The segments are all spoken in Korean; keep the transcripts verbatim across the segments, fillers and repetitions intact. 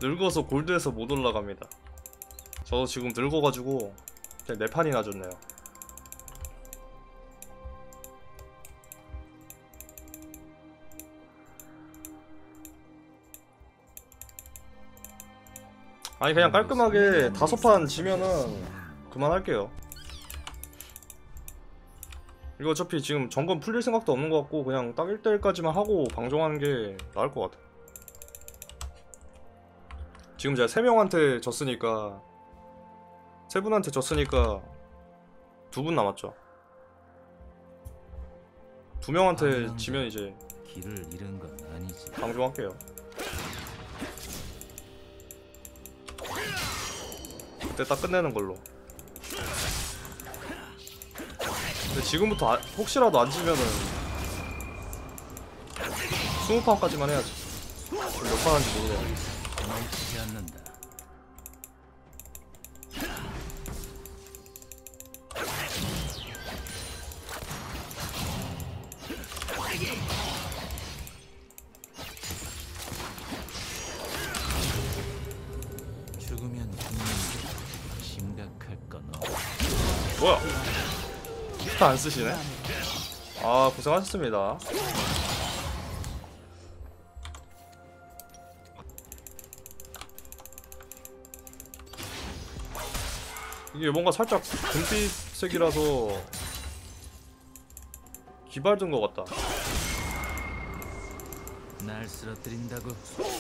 늙어서 골드에서 못 올라갑니다. 저도 지금 늙어가지고 그냥 네 판이나 줬네요. 아니 그냥 깔끔하게 다섯 판 지면은 그만할게요. 이거 어차피 지금 점검 풀릴 생각도 없는 것 같고 그냥 딱 일 대 일까지만 하고 방종하는 게 나을 것 같아. 지금 제가 세 명한테 졌으니까 세 분한테 졌으니까 두 분 남았죠. 두 명한테 지면 이제 길을 잃은 건 아니지. 방종할게요. 그때 딱 끝내는 걸로. 근데 지금부터 아, 혹시라도 안 지면은 스무 판까지만 해야지. 몇 판 하는지 모르겠네. 멈추지 않는다. 죽으면 죽는데 심각할 건 없어. 뭐야? 스타 안 쓰시네? 아 고생하셨습니다. 이게 뭔가 살짝 금빛색이라서 기발든 것 같다. 날 쓰러뜨린다고?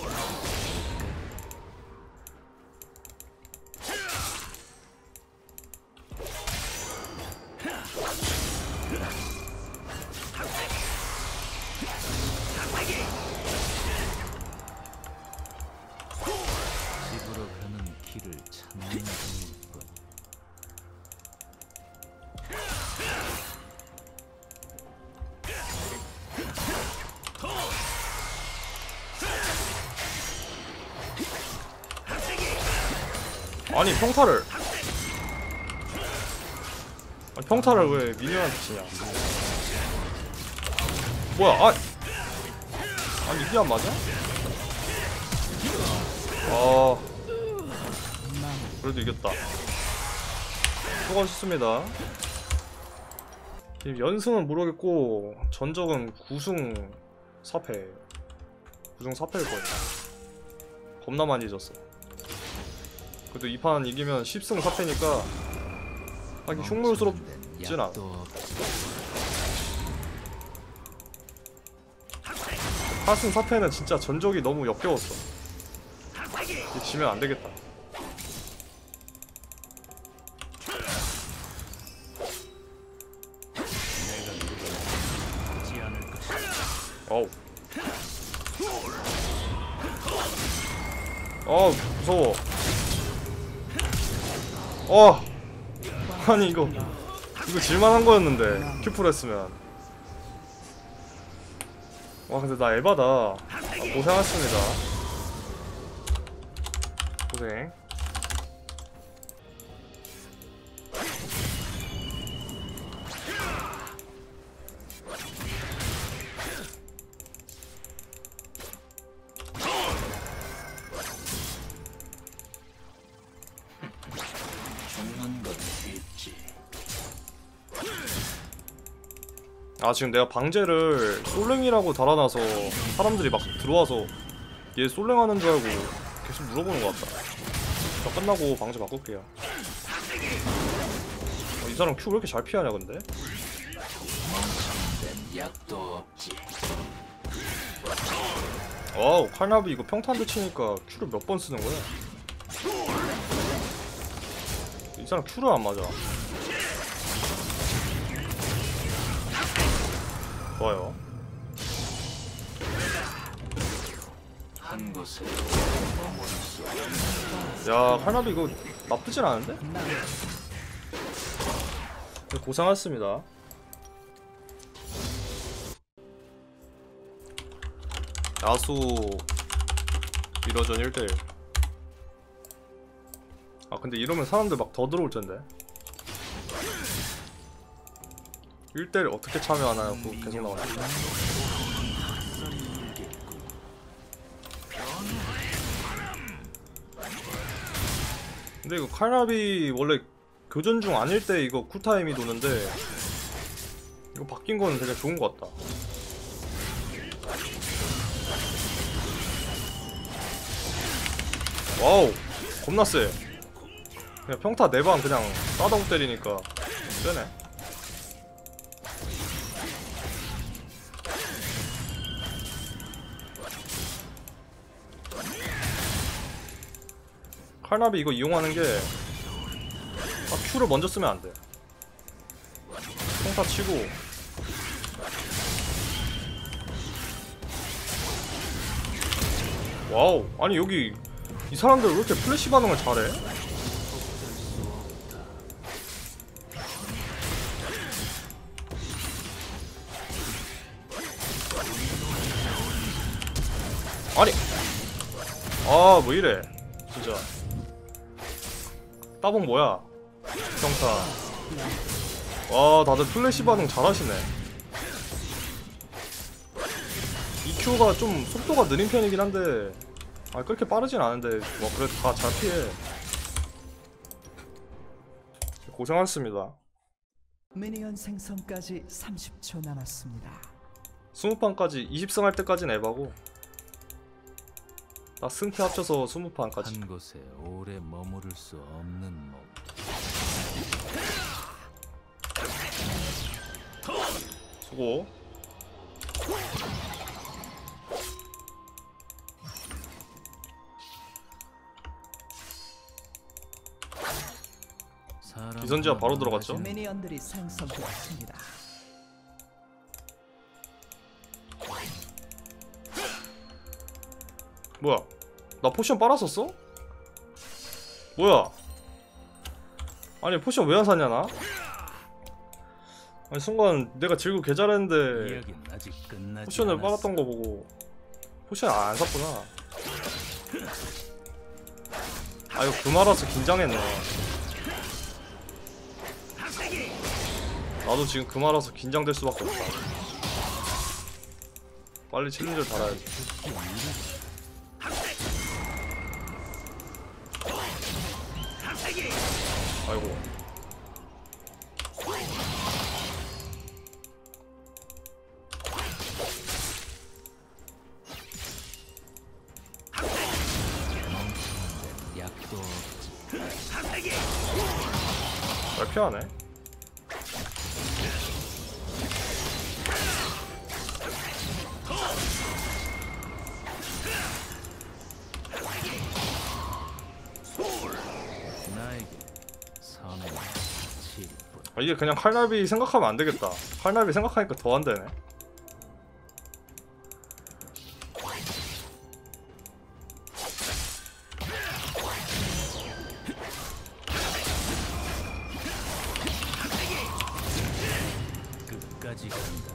집으로 가는 길을 찾는 중이군. 아니 평타를 아니, 평타를 왜 미니언한테 치냐. 뭐야. 아 아니 이게 안 맞아? 아 그래도 이겼다. 수고하셨습니다. 연승은 모르겠고 전적은 구승 사 패 구승 사 패일 거예요. 겁나 많이 졌어. 그래도 이 판 이기면 십 승 사 패니까 하긴 흉물스럽진 않아. 팔 승 사 패는 진짜 전적이 너무 역겨웠어. 이거 지면 안 되겠다. 어우. 어 무서워. 어 아니 이거 이거 질만한 거였는데 큐프를 했으면. 와 근데 나 에바다. 아, 고생하셨습니다. 고생. 아 지금 내가 방제를 솔랭이라고 달아놔서 사람들이 막 들어와서 얘 솔랭하는 줄 알고 계속 물어보는 것 같다. 저 끝나고 방제 바꿀게요. 어, 이 사람 큐 왜 이렇게 잘 피하냐 근데? 어우 칼나비 이거 평타 한 대 치니까 큐를 몇 번 쓰는 거야? 이 사람 큐를 안 맞아. 좋아요. 야 칼나비 이거 나쁘진 않은데? 고생하셨습니다. 야수 일어전 일 대 일. 아 근데 이러면 사람들 막 더 들어올 텐데. 일 대 일 어떻게 참여하나요? 그거 계속 나오네. 근데 이거 칼날비 원래 교전 중 아닐 때 이거 쿨타임이 도는데 이거 바뀐 거는 되게 좋은 것 같다. 와우 겁나 세. 그냥 평타 네 방 그냥 싸다고 때리니까 세네. 칼나비 이거 이용하는 게 아, Q를 먼저 쓰면 안 돼. 평타 치고 와우. 아니 여기 이 사람들 왜 이렇게 플래시 반응을 잘해? 아니 아 뭐 이래 진짜. 따봉 뭐야 평타. 와 다들 플래시 반응 잘하시네. 이큐가 좀 속도가 느린 편이긴 한데 아 그렇게 빠르진 않은데 뭐 그래도 다 잘 피해. 고생하셨습니다. 미니언 생성까지 삼십 초 남았습니다. 스무 판까지 이십 승 할 때까지는 에바고 나 승패 합쳐서 스무 판까지. 한 곳에 오래 머무를 수 없는 몸. 수고. 기선제압 바로 들어갔죠? 미니언들이 생성되었습니다. 뭐야 나 포션 빨았었어? 뭐야 아니 포션 왜 안 샀냐 나? 아니 순간 내가 질고 개 잘했는데 이야기는 아직 끝나지 포션을 않았어. 빨았던 거 보고 포션 안 샀구나. 아 이거 그 말아서 긴장했네. 나도 지금 그 말아서 긴장될 수밖에 없다. 빨리 챌린저를 달아야지. 아이고 약도 잘 피하네. 나에게 선행 칠뿐. 아, 이게 그냥 칼날비 생각하면 안 되겠다. 칼날비 생각하니까 더 안 되네. 끝까지 간다.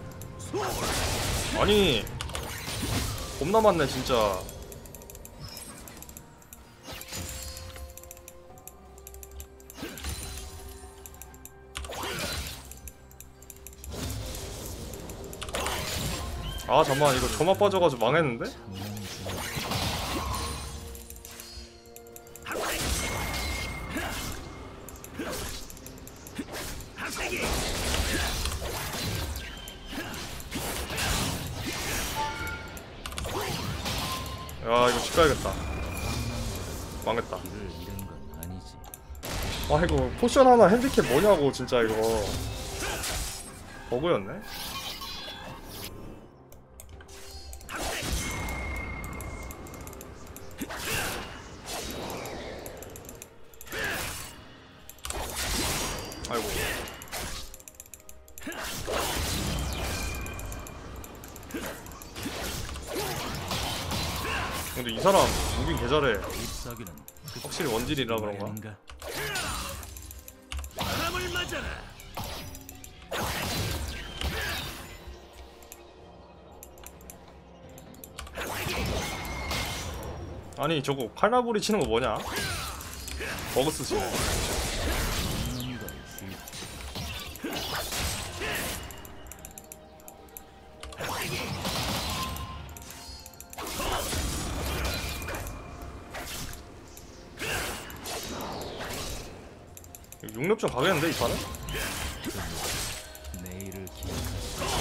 아니 겁나 많네 진짜. 아 잠깐만 이거 점화 빠져가지고 망했는데? 야 이거 집 가야겠다. 망했다. 길을 잃은 건 아니지. 아 이거 포션 하나 핸디캡 뭐냐고 진짜 이거 버그였네. 아이고 근데 이 사람 무빙 개잘해. 잎사귀는 확실히 원딜이라 그런가? 아닌가? 바람을 맞아라. 아니 저거 칼날부리 치는 거 뭐냐? 버그 쓰시네. 먹는 건 쉽지. 육 렙 좀 가겠는데 이 판은? 내일을 기억할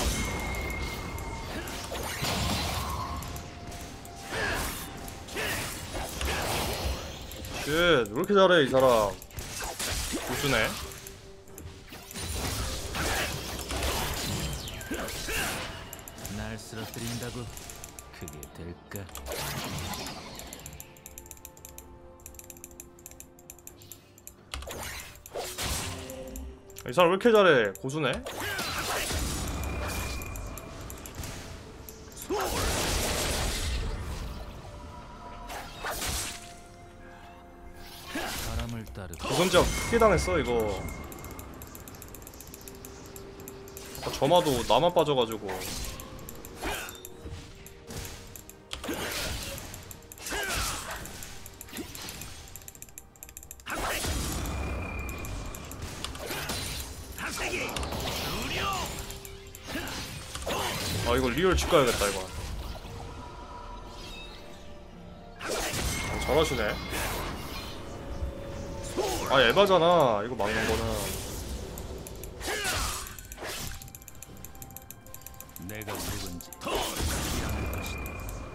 쉣, 왜 이렇게 잘해 이 사람. 고수네. 날 쓰러뜨린다고 그게 될까? 이 사람 왜 이렇게 잘해. 고수네. 바람을 따르고 고선지가 크게 당했어 이거. 아, 점화도 나만 빠져가지고. 아 이거 리얼 집 가야겠다 이거. 어, 잘하시네. 아 에바잖아 이거 막는 거는. 내가 누군지 이해할 것이다.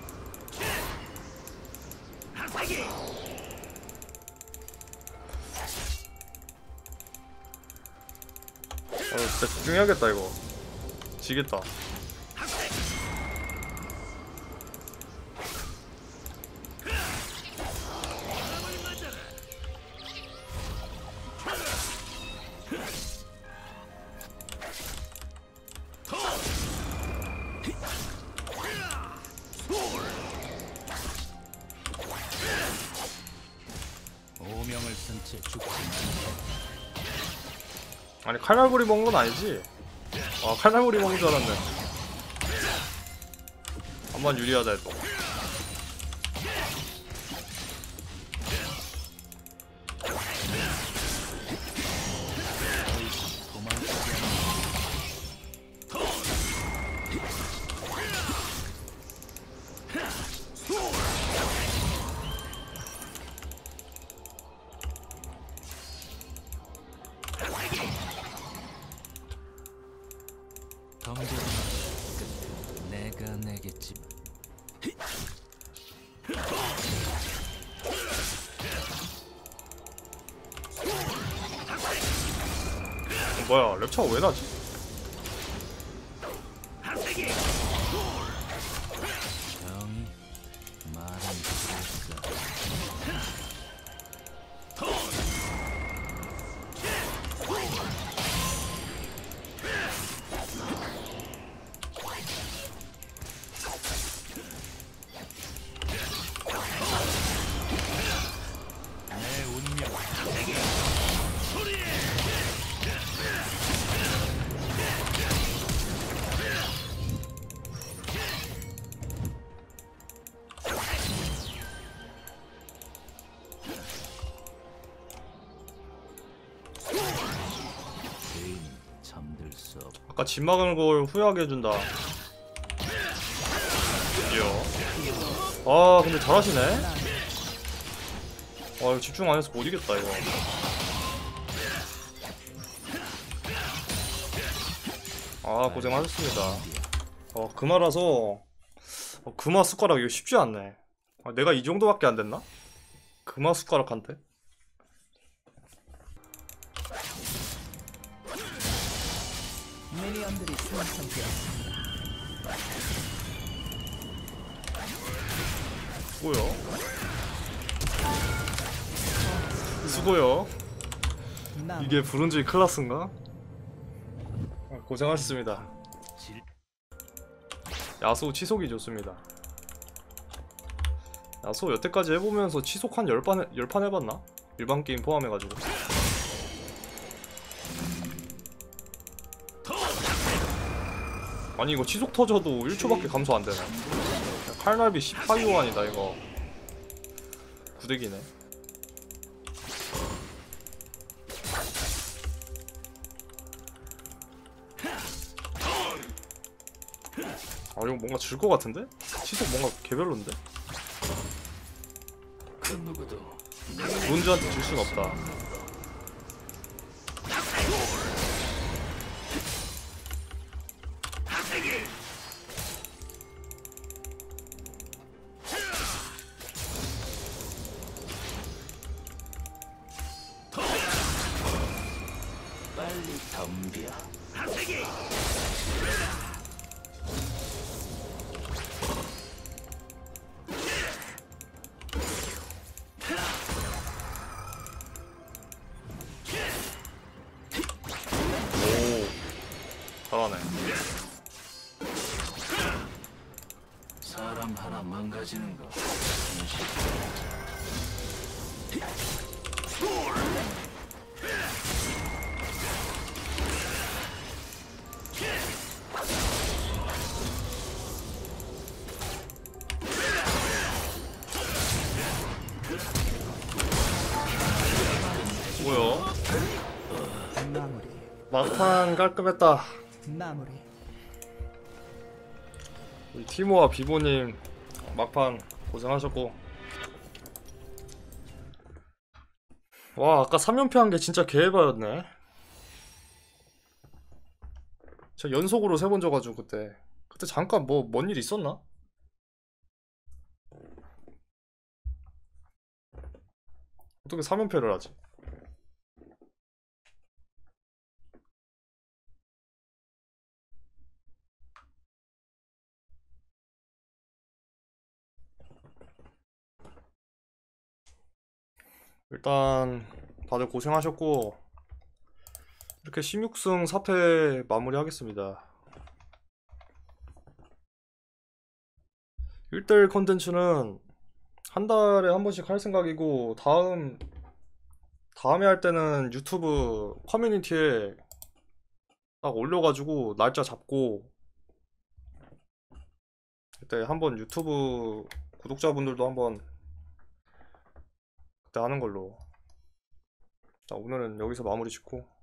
아 진짜 집중해야겠다 이거. 지겠다. 오명을 쓴 채 죽지 아니 칼날부리 먹은 건 아니지? 아 칼날부리 먹는 줄 알았네. 한번 유리하자 했다. 도망치지 않는 덤벼라. 내가 내겠지만 어, 뭐야 랩차가 왜 나지? 정이 말은 들었어. 내 운명 개인 잠들 수 없. 아까 집 막은 걸 후회하게 해준다. 드디어. 아 근데 잘하시네. 아 이거 집중 안 해서 못 이겼다 이거. 아 고생하셨습니다. 어 금화라서 어, 금화 숟가락 이거 쉽지 않네. 아, 내가 이 정도밖에 안 됐나? 금화 숟가락한테? 미니언들이 생성되었습니다. 수고요. 수고요. 남 이게 브론즈 클라스인가? 아, 고생하셨습니다. 질 야수 치속이 좋습니다. 야수 여태까지 해보면서 치속 한 열 판, 열 판 해봤나? 일반 게임 포함해가지고. 아니 이거 치속 터져도 일 초밖에 감소 안되네. 칼날비 십팔 요한이다 이거. 구대기네. 아 이거 뭔가 질 것 같은데? 치속 뭔가 개별로인데? 그 누구도 브론즈한테 질 순 없다. 덤벼. 오, 잘하네. 사람 하나 망가지는 거 참 쉽다. 뭐야? 마무리. 막판 깔끔했다. 마무리. 우리 티모와 비보님 막판 고생하셨고. 와, 아까 삼 연패 한 게 진짜 개해바였네. 제가 연속으로 세 번 져가지고 그때 그때 잠깐 뭐 뭔 일 있었나? 어떻게 삼 연패를 하지? 일단 다들 고생하셨고 이렇게 십육 승 사 패 마무리하겠습니다. 일 대일 컨텐츠는 한 달에 한 번씩 할 생각이고 다음 다음에 할 때는 유튜브 커뮤니티에 딱 올려가지고 날짜 잡고 그때 한번 유튜브 구독자분들도 한번 그때 하는 걸로. 자, 오늘은 여기서 마무리 짓고